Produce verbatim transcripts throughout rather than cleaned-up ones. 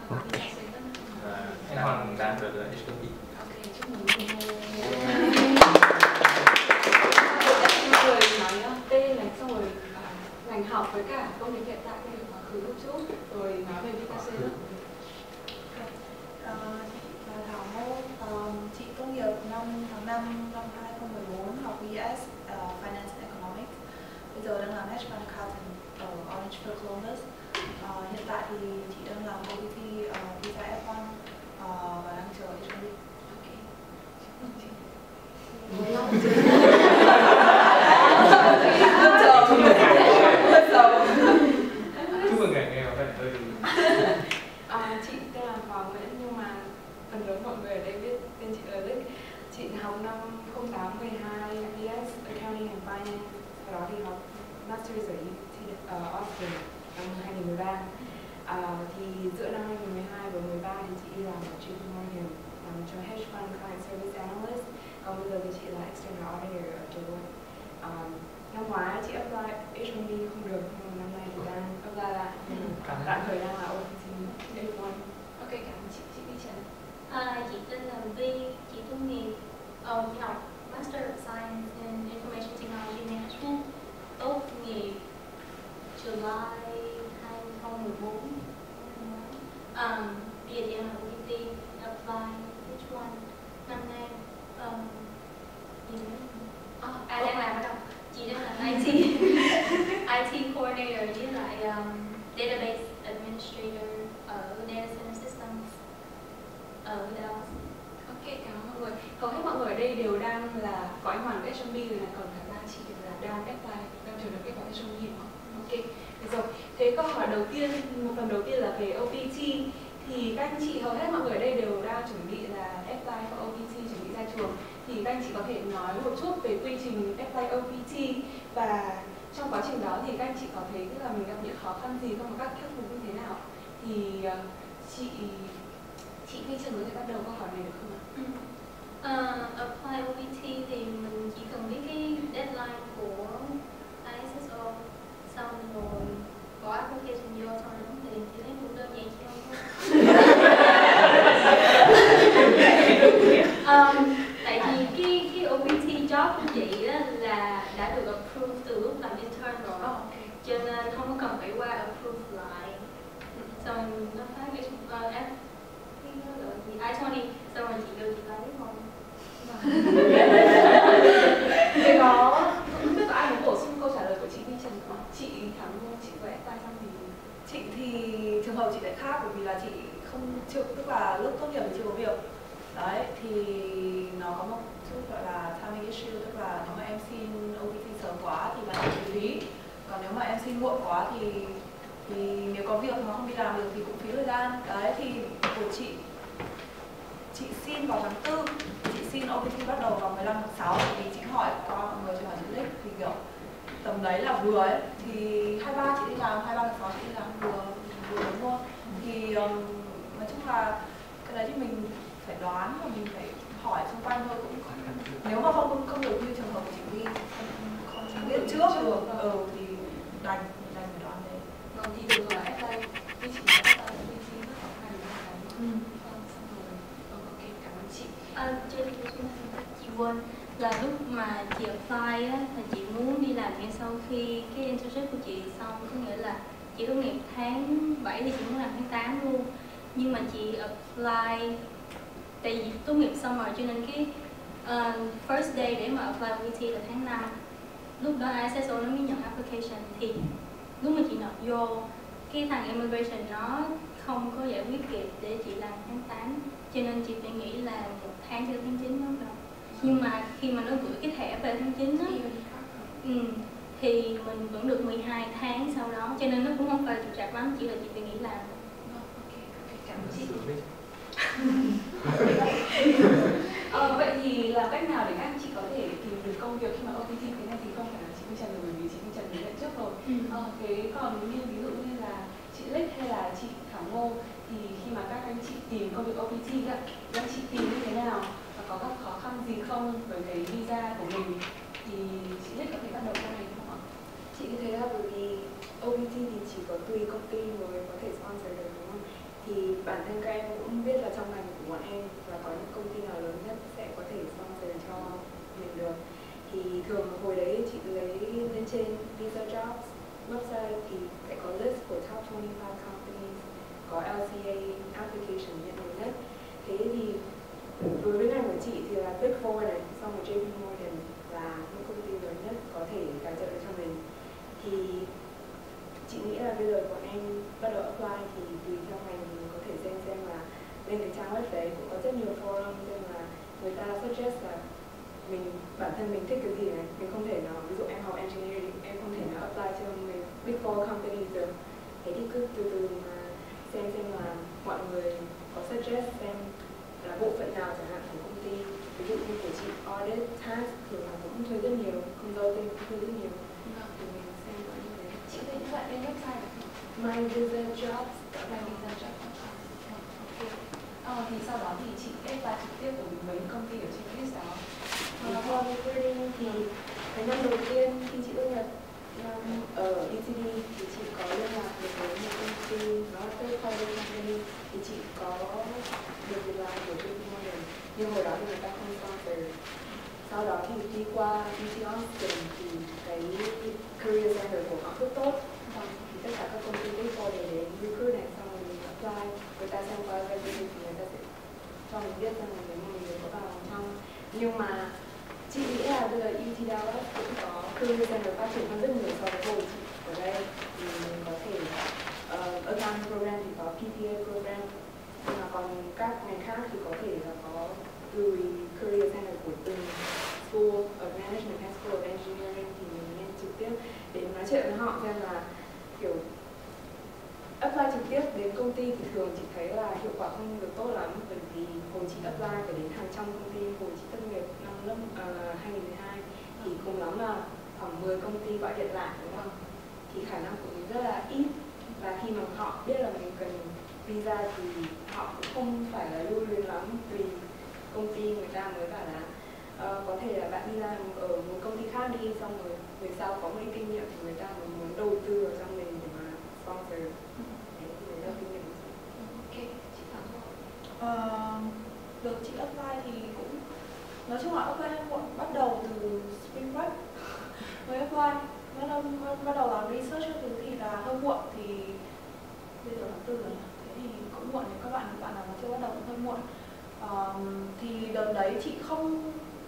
Ok. Em Hoàng đang được H một B. Ok, chúc mừng mọi người nói tên này, xong rồi ngành học với cả công việc hiện tại, công việc quá khứ một chút, rồi nói về vê ca xê nữa. Chị là Thảo Ngô, chị tốt nghiệp năm tháng năm năm hai không một bốn, học B S uh, Finance and Economics. Bây giờ đang làm hedge fund accountant ở Orangefield Columbus. Uh, hiện tại thì chị đang làm O P T uh, visa F một uh, và đang chờ H một B. Ok. Chúc mừng ngày nghe có vẻ hơi À, chị tên là Hoàng Nguyễn, nhưng mà phần lớn mọi người ở đây biết tên chị là Lịch. Chị học năm không tám mười hai B S Accounting and Finance, sau đó thì học Master's ở uh, Austin năm hai nghìn mười ba. À, thì giữa năm hai nghìn mười hai và mười ba thì chị đi làm ở J P Morgan, làm cho hedge fund client service analyst. Còn bây giờ thì chị là external auditor ở Deloitte. Um, năm ngoái chị apply H một B không được, nhưng mà năm nay thì đang apply lại. Tạm thời đang là O P T H một. Ok, cảm ơn chị. Chị đi Trần. À, chị tên là Vi, chị tốt nghiệp uh, chị học Master of Science in Information Technology Management, tốt nghiệp July hai không một bốn. Um, bây giờ chị đang học O P T, apply H một năm nay. Um, gì nữa? Oh, à, đang làm ở đâu? Chị đang làm I T I T coordinator với lại um, database administrator ở Data Center Systems ở Dallas. Ok, cảm ơn mọi người. Hầu hết mọi người ở đây đều đang là có anh Hoàng H một B rồi này, còn cả ba chị đều là đang apply, đang chờ được kết quả H một B đúng không? Ok, được rồi. Thế câu hỏi đầu tiên, một phần đầu tiên là về O P T. Thì các anh chị, hầu hết mọi người ở đây đều đang chuẩn bị là apply for O P T, chuẩn bị ra trường. Thì các anh chị có thể nói một chút về quy trình apply O P T, và trong quá trình đó thì các anh chị có thấy là mình gặp những khó khăn gì không, và các khắc phục như thế nào? Thì chị chị Vi Trần có thể bắt đầu câu hỏi này được không ạ? Ừ. Uh, apply O P T thì mình chỉ cần biết cái deadline của I S S O, xong rồi có application vô, xong rồi đóng tiền, chỉ lấy một đơn giản chứ không có. um, tại vì cái cái O P T job của chị á, là đã được approve từ lúc làm intern rồi, Oh, okay. cho nên không có cần phải qua approve lại. Xong rồi nó phát cái uh, app cái nó gọi gì I twenty, xong rồi chị đưa chị lấy không. Thế có không biết có ai muốn bổ sung câu trả lời của chị Vi Trần không? Chị Thảo Ngô, chị có apply xong thì Chị thì trường hợp chị lại khác, bởi vì là chị không chưa, tức là lúc tốt nghiệp thì chưa có việc. Đấy, thì nó có một chút gọi là timing issue, tức là nếu mà em xin O P T sớm quá thì là phí phí. Còn nếu mà em xin muộn quá thì thì nếu có việc mà không đi làm được thì cũng phí thời gian. Đấy, thì của chị chị xin vào tháng tư, chị xin O P T bắt đầu vào mười lăm tháng sáu, vì chị hỏi qua mọi người, chị hỏi chị Lịch thì kiểu tầm đấy là vừa ấy, thì hai ba chị đi làm, hai ba tháng sáu chị đi làm vừa vừa đúng không? Thì um, nói chung là cái đấy thì mình phải đoán và mình phải hỏi xung quanh thôi, cũng nếu mà không không được như trường hợp của chị Vi, không, không biết trước được, ừ, thì đành đành phải đoán đấy. vâng, thì được rồi, apply Vi chỉ nói apply O P T rất khó khăn đúng không? Ừ. Vâng, xong rồi. Vâng, ok, cảm ơn chị. À, chưa chị quên là lúc mà chị apply á, là chị muốn đi làm ngay sau khi cái internship của chị xong, có nghĩa là chị tốt nghiệp tháng bảy thì chị muốn làm tháng tám luôn, nhưng mà chị apply tại vì tốt nghiệp xong rồi, cho nên cái uh, first day để mà apply O P T là tháng năm. Lúc đó I S S O nó mới nhận application, thì lúc mà chị nộp vô, cái thằng immigration nó không có giải quyết kịp để chị làm tháng tám, cho nên chị phải nghĩ là một tháng cho tháng chín nó rồi. Nhưng mà khi mà nó gửi cái thẻ về tháng chín á, ừ, thì mình vẫn được mười hai tháng sau đó, cho nên nó cũng không phải là trục trặc lắm, chỉ là chị phải nghĩ làm. Ok, ok, cảm ơn chị. ờ, vậy thì làm cách nào để các anh chị có thể tìm được công việc khi mà O P T thế này, thì không phải là chị Vi Trần rồi, bởi vì chị Vi Trần mới nhận trước rồi. Ừ. Ờ, thế còn như ví dụ như là chị Lịch hay là chị Thảo Ngô, thì khi mà các anh chị tìm công việc O P T ạ, các anh chị tìm như thế nào và có gặp khó khăn gì không với cái visa của mình, thì chị Lịch có thể bắt đầu câu này không ạ? Chị như thế là bởi vì O P T thì chỉ có tùy công ty mới có thể sponsor được, đúng không? Thì bản bản thân các em cũng biết là trong ngành của bọn em và có những công ty nào lớn nhất sẽ có thể sponsor cho mình được. Thì thường hồi đấy chị lấy lên trên Visa Jobs website thì sẽ có list của top twenty-five companies có L C A application nhận nhiều nhất. Thế thì đối với ngành của chị thì là Big Four này, xong rồi J P Morgan là những công ty lớn nhất có thể tài trợ cho mình. Thì chị nghĩ là bây giờ bọn em bắt đầu apply thì tùy theo ngành mình có thể xem xem là lên cái trang web đấy cũng có rất nhiều forum nên là người ta suggest là mình bản thân mình thích cái gì này, mình không thể nào, ví dụ em học engineering em không thể nào apply cho mình Big Four companies được. Thế thì cứ từ từ mà xem xem là mọi người có suggest xem là bộ phận nào chẳng hạn của công ty. Ví dụ như của chị audit, tax thì là cũng thuê rất nhiều, consulting cũng thuê rất nhiều. Thì mình xem có như thế. Chị thấy như vậy lên website được không? My Visa Jobs. My Visa Jobs. Ok. Ờ, thì sau đó thì chị apply trực tiếp của mấy công ty ở trên list đó. Theo recruiting thì cái năm đầu tiên khi chị tốt nghiệp năm ở U T D thì chị có liên lạc được với một công ty nó là third party company thì chị có được việc làm của J P Morgan nhưng hồi đó thì người ta không sponsor. Sau đó thì đi qua U T Austin thì cái career center của họ rất tốt. Thì tất cả các công ty Big Four để đến recruit này xong rồi mình apply, người ta xem qua resume thì người ta sẽ cho mình biết rằng là nếu mà mình có vào trong. Nhưng mà chị nghĩ là bây giờ U T Dallas cũng có career center phát triển hơn rất nhiều so với hồi chị ở đây. Thì mình có thể uh, accounting program thì có P P A program, nhưng mà còn các ngành khác thì có thể là có từ career center của từng School of Management hay School of Engineering thì mình nên trực tiếp đến nói chuyện với họ xem là kiểu apply trực tiếp đến công ty thì thường chị thấy là hiệu quả không được tốt lắm, bởi vì hồi chị apply phải đến hàng trăm công ty. Hồi chị tốt nghiệp năm lớp uh, hai nghìn mười hai thì cùng lắm là khoảng mười công ty gọi điện lại, đúng không? Thì khả năng của mình rất là ít, và khi mà họ biết là mình cần visa thì họ cũng không phải là lưu luyến lắm, vì công ty người ta mới bảo là uh, có thể là bạn đi làm ở một công ty khác đi, xong rồi về sau có một ít kinh nghiệm thì người ta mới muốn đầu tư vào trong mình để mà sponsor. Đấy thì đấy là kinh nghiệm. Ok, chị Thảo thôi. Uh, được chị apply thì cũng nói chung là apply muộn, bắt đầu từ spring break mới apply, bắt đầu, bắt đầu làm research thứ thì là hơi muộn, thì bây giờ tháng tư rồi, thế thì cũng muộn, nếu các bạn bạn nào mà chưa bắt đầu cũng hơi muộn. Um, thì đợt đấy chị không,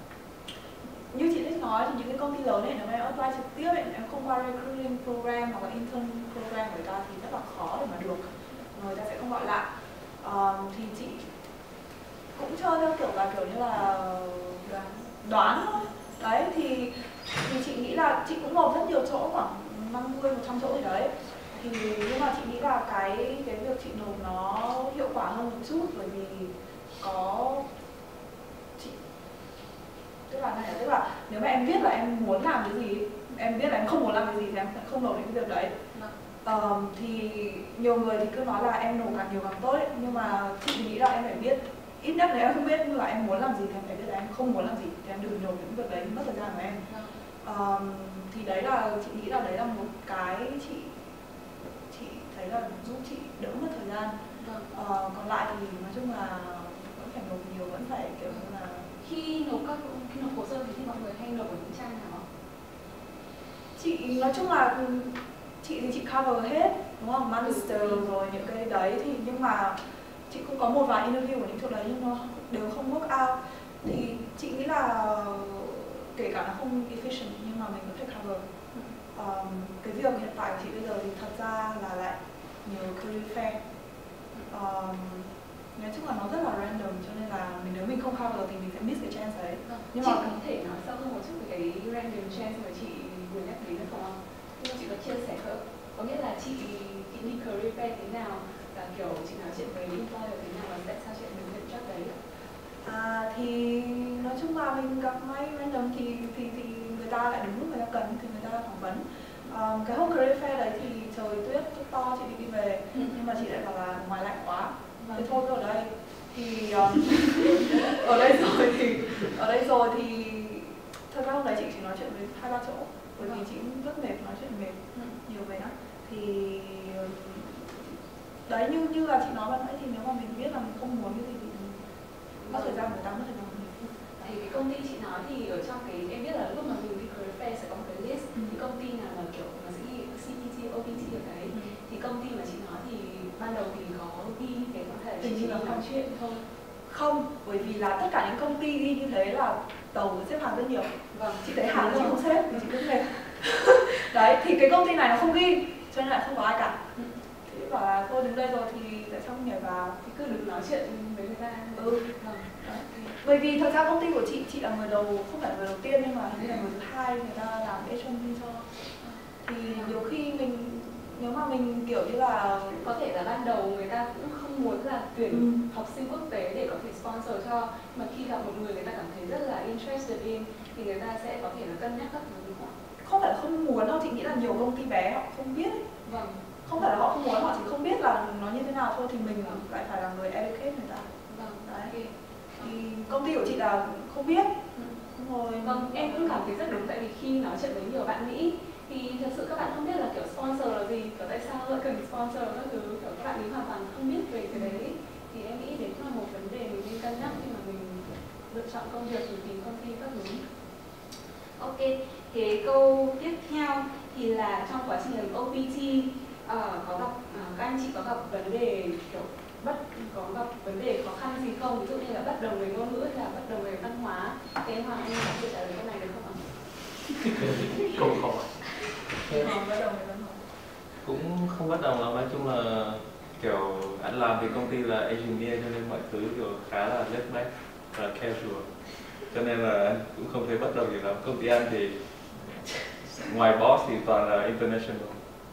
như chị thích nói thì những cái công ty lớn này nếu mà em apply trực tiếp ấy, em không qua recruiting program hoặc là intern program người ta thì rất là khó để mà được, người ta sẽ không gọi lại. Um, thì chị cũng chơi theo kiểu là kiểu như là đoán, đoán thôi. Đấy thì, thì chị nghĩ là chị cũng nộp rất nhiều chỗ, khoảng năm mươi, một trăm chỗ gì đấy. Thì nhưng mà chị nghĩ là cái cái việc chị nộp nó hiệu quả hơn một chút, bởi vì có chị, tức là này, tức là nếu mà em biết là em muốn làm cái gì, em biết là em không muốn làm cái gì thì em sẽ không nộp những cái việc đấy. Um, thì nhiều người thì cứ nói là em nộp càng nhiều càng tốt ấy, nhưng mà chị nghĩ là em phải biết, ít nhất nếu em không biết là em muốn làm gì thì em phải biết là em không muốn làm gì thì em đừng nộp những việc đấy, mất thời gian của em. Um, thì đấy là chị nghĩ là đấy là một cái chị chị thấy là giúp chị đỡ mất thời gian. Uh, còn lại thì nói chung là vẫn phải nộp nhiều, vẫn phải kiểu như là khi nộp các khi nộp hồ sơ thì mọi người hay nộp ở những trang nào? Chị nói chung là chị thì chị cover hết, đúng không? Master rồi những cái đấy thì, nhưng mà chị cũng có một vài interview của những chỗ đấy nhưng nó đều không work out. Thì chị nghĩ là kể cả nó không efficient nhưng mà mình vẫn phải cover. Um, cái việc hiện tại của chị bây giờ thì thật ra là lại nhiều career fair. Um, nói chung là nó rất là random, cho nên là mình nếu mình không cover thì mình sẽ miss cái chance đấy. Nhưng chị mà có thể nói sâu hơn một chút về cái random chance mà chị vừa nhắc đến được không? Nhưng mà chị có chia sẻ không? Có nghĩa là chị, chị đi career fair thế nào, là kiểu chị nói chuyện với employer thế nào và tại sao chị được nhận job đấy? À, thì nói chung là mình gặp may random thì, thì, thì người ta lại đúng lúc người ta cần thì người ta phỏng vấn. Um, cái hôm career fair đấy thì trời tuyết rất to, chị định đi về ừ. nhưng mà chị lại bảo là ngoài lạnh quá, thế thôi cứ ở đây. Thì um, ở đây rồi thì ở đây rồi thì thật ra hôm đấy chị chỉ nói chuyện với hai ba chỗ, bởi vì chị cũng rất mệt, nói chuyện mệt, ừ. nhiều về đó. Thì đấy như như là chị nói ban nãy thì nếu mà mình biết là mình không muốn cái gì thì mình mất thời gian của ta mất thời gian của mình. Thì cái công ty chị nói thì ở trong cái em biết là lúc mà mình đi career fair sẽ có một cái list ừ. thì công ty nào mà kiểu nó sẽ ghi xê pê tê, ô pê tê ở đấy ừ. thì công ty mà chị nói thì ban đầu thì có ghi cái có thể Tình chị như là nói không chuyện không? Không, bởi vì là tất cả những công ty ghi như thế là tàu xếp hàng rất nhiều. Vâng. Chị thấy hàng chị không xếp thì chị cứ mệt. Đấy, thì cái công ty này nó không ghi cho nên là không có ai cả. Ừ. Thì bảo là cô đứng đây rồi thì tại sao không nhảy vào? Thì cứ đừng nói chuyện với người ta. Ừ. Vâng. Đấy. Bởi vì thật ra công ty của chị, chị là người đầu, không phải người đầu tiên nhưng mà hình như là người thứ hai người ta làm H một B cho. Thì nhiều khi mình, nếu mà mình kiểu như là có thể là ban đầu người ta cũng không muốn là tuyển ừ. học sinh quốc tế để có thể sponsor cho, mà khi gặp một người người ta cảm thấy rất là interested in thì người ta sẽ có thể là cân nhắc các thứ đúng không? Không phải là không muốn đâu, chị nghĩ là nhiều công ty bé họ không biết ấy. Vâng. Không phải là họ không muốn, họ chỉ không biết là nó như thế nào thôi thì mình lại phải là người educate người ta. Vâng. Đấy. Okay. Thì công ty của chị là không biết. Ừ. Rồi. Vâng, em cũng cảm thấy rất đúng, tại vì khi nói chuyện với nhiều bạn Mỹ thì thật sự các bạn không biết là kiểu sponsor là gì, kiểu tại sao lại cần sponsor các thứ, kiểu các bạn ấy hoàn toàn không biết về cái đấy. Thì em nghĩ đấy cũng là một vấn đề mình nên cân nhắc khi mà mình lựa chọn công việc, mình tìm công ty các thứ. Ok, cái câu tiếp theo thì là trong quá trình làm ô pê tê uh, có gặp uh, các anh chị có gặp vấn đề kiểu bất có gặp vấn đề khó khăn gì không, ví dụ như là bất đồng về ngôn ngữ hay là bất đồng về văn hóa. Thế em Hoàng, anh có thể trả lời câu này được không ạ? Câu khó. Không bất đồng về văn hóa. Cũng không bất đồng lắm, nói chung là kiểu anh làm thì công ty là engineer cho nên mọi thứ kiểu khá là laid back và casual, cho nên là cũng không thấy bất đồng gì lắm. Công ty anh thì ngoài boss thì toàn là international.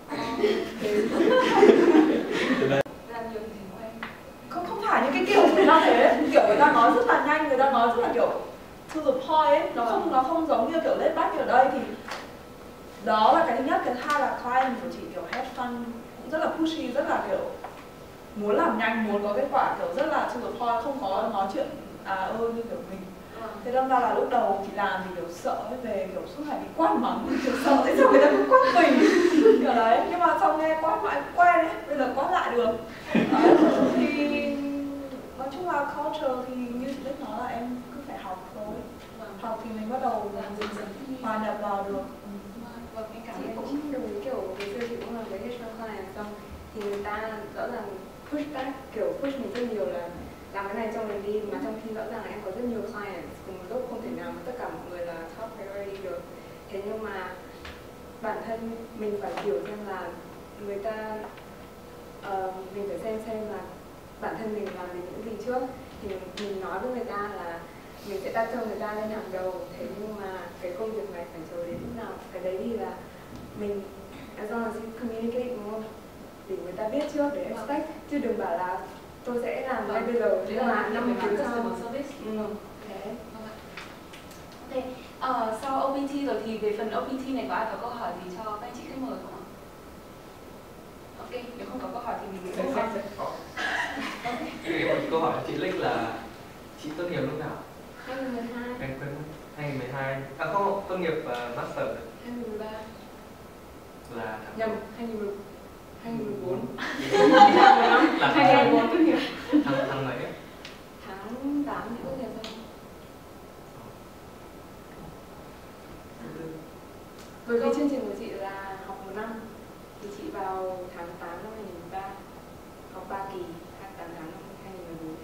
Cho nên làm nhiều gì của em? Không, không phải những cái kiểu người ta thế, kiểu người ta nói rất là nhanh, người ta nói rất là kiểu to the point ấy, nó không nó không giống như kiểu laid back ở đây. Thì đó là cái thứ nhất. Cái thứ hai là client của chị kiểu have fun, cũng rất là pushy, rất là kiểu muốn làm nhanh, muốn có kết quả, kiểu rất là to the point, không có nói chuyện à ơ như kiểu mình. Thế đâm ra là lúc đầu chị làm thì kiểu sợ ấy, về kiểu suốt ngày bị quát mắng, kiểu sợ tại sao người ta cứ quát mình kiểu đấy. Nhưng mà sau nghe quát lại quen ấy, bây giờ quát lại được. Đấy, thì nói chung là culture thì như chị Bích nói là em cứ phải học thôi. Học thì mình bắt đầu hòa nhập vào được. Vâng, em cảm thấy cũng đồng ý, kiểu ngày xưa chị cũng làm với H một client xong thì người ta rõ ràng push back, kiểu push mình rất nhiều là làm cái này cho mình đi, mà trong khi rõ ràng là em có rất nhiều clients cùng một lúc, không thể nào mà tất cả mọi người là top priority được. Thế nhưng mà bản thân mình phải hiểu xem là người ta uh, mình phải xem xem là bản thân mình làm được những gì trước, thì mình, mình nói với người ta là mình sẽ đặt cho người ta lên hàng đầu. Thế nhưng mà cái công việc này phải chờ đến lúc nào, cái đấy thì là mình as long as you communicate đúng không, để người ta biết trước để expect, chứ đừng bảo là tôi sẽ làm ngay bây giờ nhưng mà năm tiếng sau. Ừ. Thế. Ok, uh, sau ô pê tê rồi thì về phần ô pê tê này có ai có câu hỏi gì cho các anh chị khách mời không ạ? Ok, nếu không có câu hỏi thì mình sẽ sẽ có. Cái một câu hỏi chị Linh là chị tốt nghiệp lúc nào? hai nghìn mười hai. Em quên mất. hai nghìn mười hai. À không, tốt nghiệp uh, master. hai nghìn mười ba. Là nhầm, hai nghìn mười bốn. Là hai nghìn mười bốn tốt nghiệp. Tháng tháng mấy? Tháng tám thì tốt nghiệp thôi. Bởi vì chương trình của chị là học một năm thì chị vào tháng tám năm hai nghìn mười ba, học ba kỳ, hai mươi tám tháng năm hai nghìn mười bốn.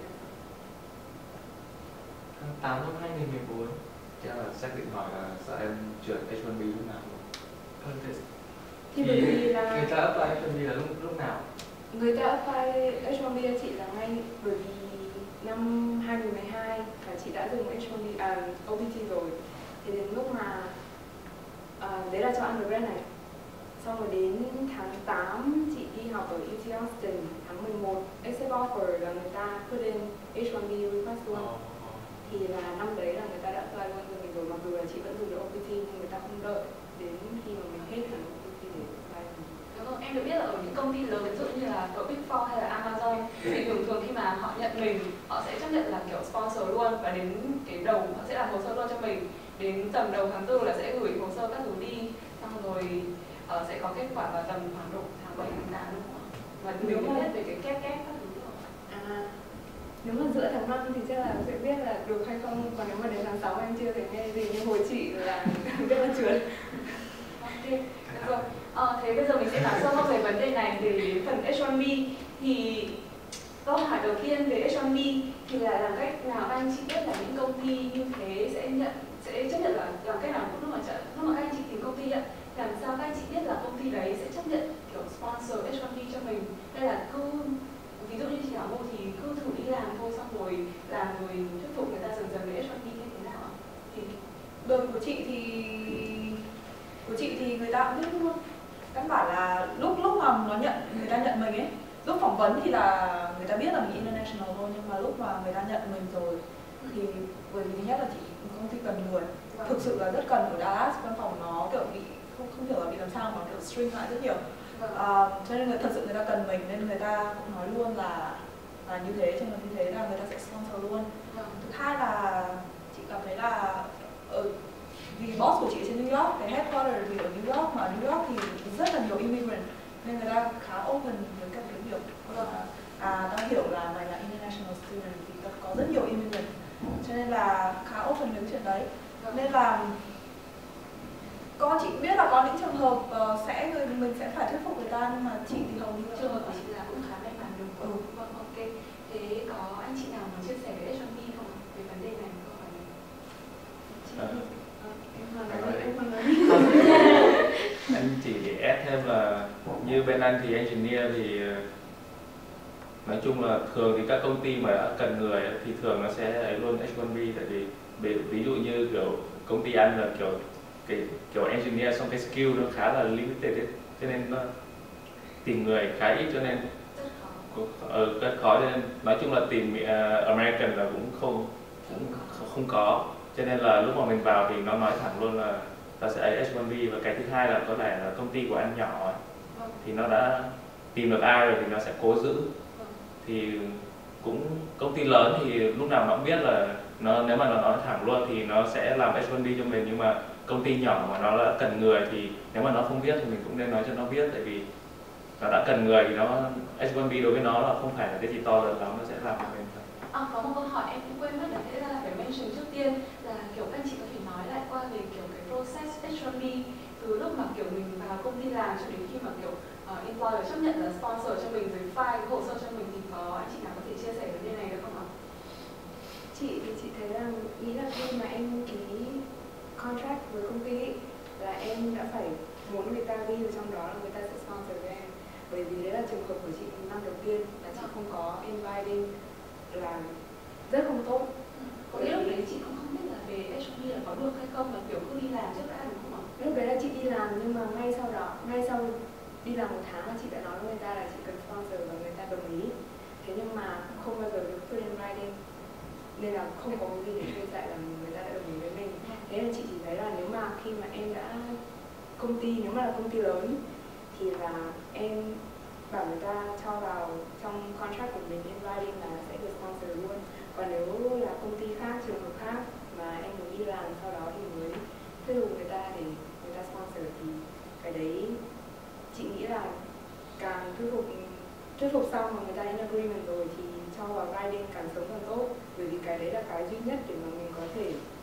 Tháng tám năm hai nghìn mười bốn. Chắc là xác định hỏi là sợ em chuyển H một B lúc nào không? Ừ, thế thì bởi vì là người ta apply H một B là lúc lúc nào? Người ta apply H một B cho chị là ngay bởi vì năm hai nghìn mười hai là chị đã dùng H một B, à, ô pê tê rồi. Thì đến lúc mà à, đấy là cho undergrad này. Xong rồi đến tháng tám chị đi học ở u tê Austin, tháng mười một accept offer là người ta put in H một B request luôn. Oh. Thì là năm đấy là người ta đã apply luôn rồi mình rồi, mặc dù là chị vẫn dùng được ô pê tê nhưng người ta không đợi đến khi mà mình hết hẳn ô pê tê để apply. Đúng không? Em được biết là ở những công ty lớn ví dụ như là cỡ Big Four hay là Amazon thì thường thường khi mà họ nhận mình, họ sẽ chấp nhận là kiểu sponsor luôn, và đến cái đầu họ sẽ làm hồ sơ luôn cho mình. Đến tầm đầu tháng tư là sẽ gửi hồ sơ các thứ đi, xong rồi uh, sẽ có kết quả vào tầm khoảng độ tháng bảy tháng tám đúng không ạ? và Nếu mình mà- biết về cái kép kép các thứ rồi. À, nếu mà giữa tháng năm thì chắc là sẽ biết là được hay không, còn nếu mà đến tháng sáu em chưa thể nghe gì, nhưng hồi chị là biết là trượt. Ok, được rồi. Ờ, thế bây giờ mình sẽ nói sâu hơn về vấn đề này, về phần H một B. Thì câu hỏi đầu tiên về H một B thì là làm cách nào các anh chị biết là những công ty như thế sẽ nhận sẽ chấp nhận là làm cách nào lúc mà chợ lúc mà các anh chị tìm công ty nhận, làm sao các anh chị biết là công ty đấy sẽ chấp nhận kiểu sponsor H một B cho mình, hay là cứ ví dụ như chị bảo Ngô thì cứ thử đi làm thôi, xong rồi làm rồi thuyết phục người ta dần dần về H một B như thế nào ạ? Thì Đối của chị thì của chị thì người ta cũng biết luôn. Căn bản là lúc lúc mà nó nhận người ta nhận mình ấy, lúc phỏng vấn thì là người ta biết là mình international thôi, nhưng mà lúc mà người ta nhận mình rồi thì bởi vì thứ nhất là chị công ty cần người, thực sự là rất cần. Ở Dallas văn phòng nó kiểu bị không không hiểu là bị làm sao mà kiểu string lại rất nhiều. À, cho nên người thật sự người ta cần mình nên người ta cũng nói luôn là là như thế, cho nên như thế là người ta sẽ sponsor luôn. Thứ hai là chị cảm thấy là ở vì boss của chị ở trên New York, cái headquarter thì ở New York, mà ở New York thì rất là nhiều immigrant nên người ta khá open với các cái việc là à, ta hiểu là mày là international student thì có rất nhiều immigrant, cho nên là khá open với cái chuyện đấy. Nên là có chị biết là có những trường hợp uh, sẽ người mình sẽ phải thuyết phục người ta, nhưng mà chị thì hầu như là trường hợp của chị là cũng khá may mắn đúng không? Ừ. Vâng, ok. Thế có anh chị nào muốn chia sẻ về H một B không ạ? Về vấn đề này, câu hỏi này. Chị À. thì- ờ, em hoàn Anh nói nói đi, đi. em hoàn nói đi. Anh chỉ add thêm là như bên anh thì engineer thì ờ, nói chung là thường thì các công ty mà đã cần người ấy, thì thường nó sẽ ấy luôn H một B, tại vì ví, ví dụ như kiểu công ty anh là kiểu cái kiểu engineer xong cái skill nó khá là limited ấy, cho nên nó tìm người khá ít, cho nên Rất khó. cũng- ờ, rất khó, cho nên nói chung là tìm uh, American là cũng không cũng không có, cho nên là lúc mà mình vào thì nó nói thẳng luôn là ta sẽ ấy H một B. Và cái thứ hai là có lẽ là công ty của anh nhỏ ấy, Vâng, thì nó đã tìm được ai rồi thì nó sẽ cố giữ. vâng. Thì cũng công ty lớn thì lúc nào nó cũng biết là nó nếu mà nó nói thẳng luôn thì nó sẽ làm H một B cho mình, nhưng mà công ty nhỏ mà nó đã cần người thì nếu mà nó không biết thì mình cũng nên nói cho nó biết, tại vì nó đã cần người thì nó H một B đối với nó là không phải là cái gì to lớn lắm, nó sẽ làm cho mình. À, có một câu hỏi em cũng quên mất là thế ra là phải mention trước tiên là kiểu các anh chị có thể nói lại qua về kiểu cái process H một B từ lúc mà kiểu mình vào công ty làm cho đến khi mà kiểu uh, employer chấp nhận là sponsor cho mình rồi file cái hồ sơ cho mình, thì có anh chị nào có thể chia sẻ vấn đề này được không ạ? Chị thì chị thấy là nghĩ là khi mà em ký contract với công ty ấy, là em đã phải muốn người ta ghi vào trong đó là người ta sẽ sponsor cho em, bởi vì đấy là trường hợp của chị năm đầu tiên là chị không có inviting là rất không tốt. Có nghĩa lúc đấy chị cũng không biết là về H một B là có được hay không, mà kiểu cứ đi làm trước đã đúng không ạ? Lúc đấy là chị đi làm, nhưng mà ngay sau đó, ngay sau đi làm một tháng là chị đã nói với người ta là chị cần sponsor và người ta đồng ý. Thế nhưng mà không bao giờ được put in writing, nên là không có cái gì để ghi lại là người ta đã đồng ý với mình. Thế nên chị chỉ thấy là nếu mà khi mà em đã công ty, nếu mà là công ty lớn thì là em bảo người ta cho vào trong contract của mình in writing là sẽ được sponsor luôn. Còn nếu là công ty khác, trường hợp khác mà em muốn đi làm sau đó thì mới thuyết phục người ta để người ta sponsor, thì cái đấy chị nghĩ là càng thuyết phục thuyết phục xong mà người ta in agreement rồi thì cho vào writing càng sớm càng tốt, bởi vì cái đấy là cái duy nhất để mà mình có thể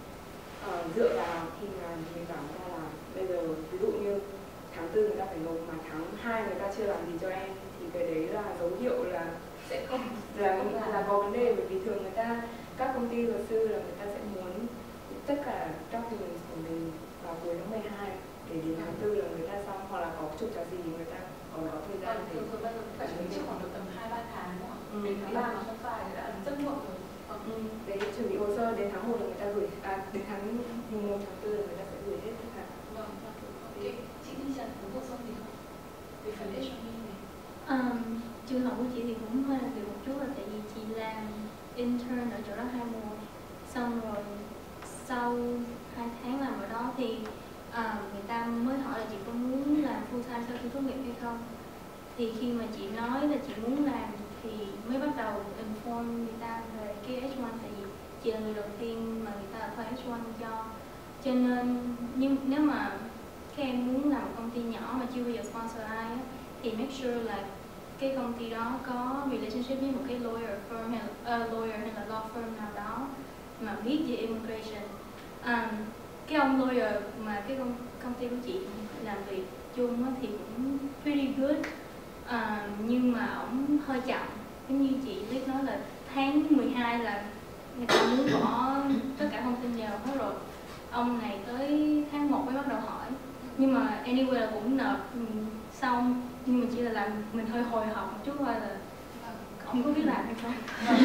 uh, dựa vào khi mà mình bảo người ta là bây giờ ví dụ như tháng tư người ta phải nộp mà tháng hai người ta chưa làm gì cho em, thì cái đấy là dấu hiệu là Sẽ không là là có vấn đề, bởi vì thường người ta các công ty luật sư là người ta sẽ muốn tất cả documents của mình vào cuối tháng mười hai để đến tháng tư là người ta xong, hoặc là có trục trặc gì người ta còn có thời gian để thường thường bây giờ phải chuẩn bị trước khoảng được tầm hai ba tháng đúng không ạ? Ừ. Đến tháng ba mà không phải đã rất muộn rồi. Vâng. ừ, để chuẩn bị hồ sơ đến tháng một là người ta gửi, à đến tháng mùng một tháng tư là người ta sẽ gửi hết tất cả. Vâng, vâng. Ok. Chị Linh Trần có bổ sung gì không? Về phần H một B này. Um, trường hợp của chị thì cũng hơi là được một chút, là tại vì chị làm intern ở chỗ đó hai mùa, xong rồi sau hai tháng làm ở đó thì uh, người ta mới hỏi là chị có muốn làm full time sau khi tốt nghiệp hay không. Thì khi mà chị nói là chị muốn làm thì mới bắt đầu inform người ta về cái H một, tại vì chị là người đầu tiên mà người ta apply H một cho. Cho nên nhưng nếu mà các em muốn làm một công ty nhỏ mà chưa bao giờ sponsor ai á, thì make sure là cái công ty đó có relationship với một cái lawyer firm hay là uh, lawyer hay là law firm nào đó mà biết về immigration. Um, cái ông lawyer mà cái công, công ty của chị làm việc chung á, thì cũng pretty good, uh, nhưng mà ổng hơi chậm, giống như chị biết nói là tháng mười hai là người ta muốn bỏ tất cả thông tin vào hết rồi, ông này tới tháng một mới bắt đầu hỏi, nhưng mà anyway là cũng nộp xong, nhưng mà chỉ là làm mình hơi hồi hộp một chút thôi, là không có biết làm hay không.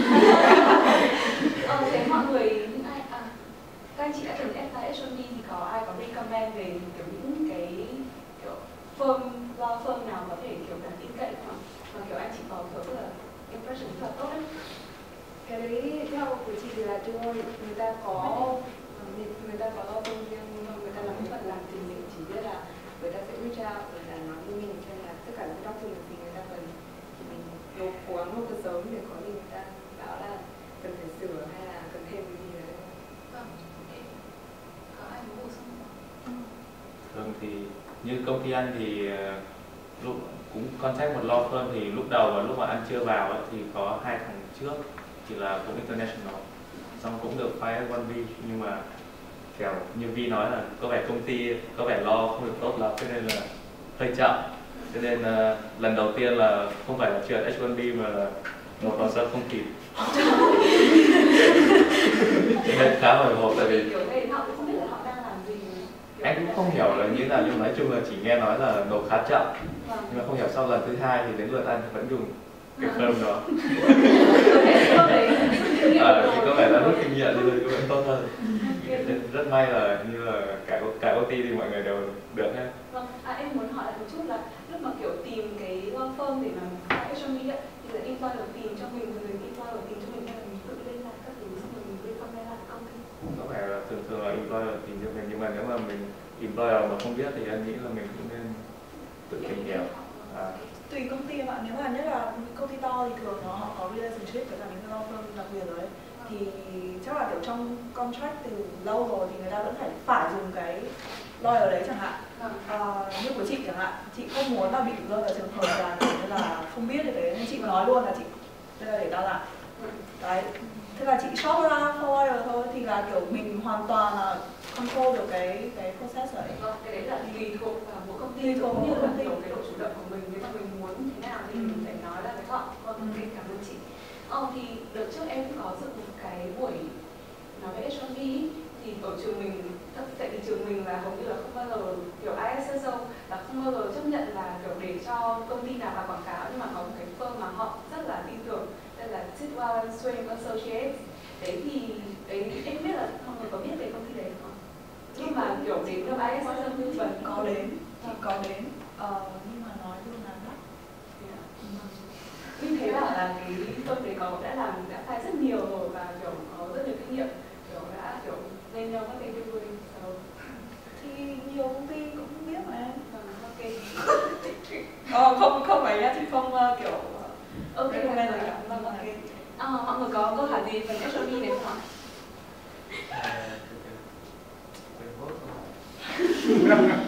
ờ, thế mọi người những ai à, các anh chị đã từng apply H một B thì có ai có recommend về kiểu những cái kiểu firm law firm nào có thể kiểu đáng tin cậy không, mà kiểu anh chị có kiểu là impression thật tốt đấy? Cái đấy theo của chị thì là chưa, người ta có người ta có lo công riêng, nhưng mà người ta làm cái phận làm thì mình chỉ biết là người ta sẽ reach out rồi là nói với mình xem là tất cả những document gì người ta cần thì mình nộp, cố gắng nộp thật sớm để có gì người ta bảo là cần phải sửa hay là cần thêm cái gì đấy. Vâng, ok. Có ai muốn bổ sung không? Thường thì như công ty anh thì uh, lúc cũng contact một law firm, thì lúc đầu và lúc mà anh chưa vào ấy, thì có hai thằng trước thì là cũng international, xong cũng được file H một B, nhưng mà kiểu như Vi nói là có vẻ công ty có vẻ lo không được tốt lắm, cho nên là hơi chậm, cho nên uh, lần đầu tiên là không phải là chuyện H một B mà là một hồ sơ không kịp. Cho nên khá hồi hộp, tại vì kiểu đây họ cũng không biết là họ đang làm gì. anh cũng không hiểu là như thế nào, nhưng nói chung là chỉ nghe nói là nộp khá chậm, Vâng. nhưng mà không hiểu sau lần thứ hai thì đến lượt anh vẫn dùng cái firm đó. Ờ, thì có vẻ là rút kinh nghiệm thì vẫn tốt hơn. Rất may là như là cả cả công ty thì mọi người đều được hết. Vâng, à, em muốn hỏi lại một chút là lúc mà kiểu tìm cái law firm để mà file H một B ấy, thì là employer tìm cho mình, rồi employer tìm cho mình, hay là mình tự lên lại các thứ xong rồi mình recommend lại công ty? Có vẻ là thường thường là employer tìm cho mình, nhưng mà nếu mà mình employer mà không biết thì anh nghĩ là mình cũng nên tự tìm hiểu. À. Tùy công ty bạn, nếu mà nhất là những công ty to thì thường nó họ có relationship với cả những law firm đặc biệt rồi ấy, thì chắc là kiểu trong contract từ lâu rồi thì người ta vẫn phải phải dùng cái lawyer đấy chẳng hạn. À, như của chị chẳng hạn, chị không muốn là bị rơi vào trường hợp là kiểu như là không biết được đấy, nên chị nói luôn là chị đây là để tao làm. Đấy, thế là chị shop ra for lawyer thôi, thì là kiểu mình hoàn toàn là control được cái cái process đấy. Vâng, cái đấy là tùy thuộc vào mỗi công ty, Tùy thuộc cũng như mỗi là công ty. kiểu cái độ chủ động của mình, nếu mà mình muốn thế nào thì Ừ. mình phải nói ra với họ. Vâng, Ừ. ok, cảm ơn chị. Ờ, thì đợt trước em cũng có dựng một cái buổi nói về H một B ý, thì ở trường mình, tại vì trường mình là hầu như là không bao giờ kiểu I S S O là không bao giờ chấp nhận là kiểu để cho công ty nào vào quảng cáo, nhưng mà có một cái firm mà họ rất là tin tưởng, đây là Tidwell Swain Associates. Đấy thì đấy em biết là mọi người có biết về công ty đấy không? Nhưng mà kiểu đến đâu I S S O tư vấn Có đến, chị có đến, ờ, nhưng mà nói luôn là đắt. Mình thấy bảo là cái firm đấy có đã làm đã file rất nhiều rồi và kiểu có rất nhiều kinh nghiệm, kiểu đã kiểu lên nhau các cái delivery rồi. Thì nhiều công ty cũng biết mà em. Vâng, ok. Ờ, không không phải nhá, chị không uh, kiểu Ok, recommend rồi gì cả. vâng, ok. À, mọi người có câu hỏi gì phần H một B này không ạ? À,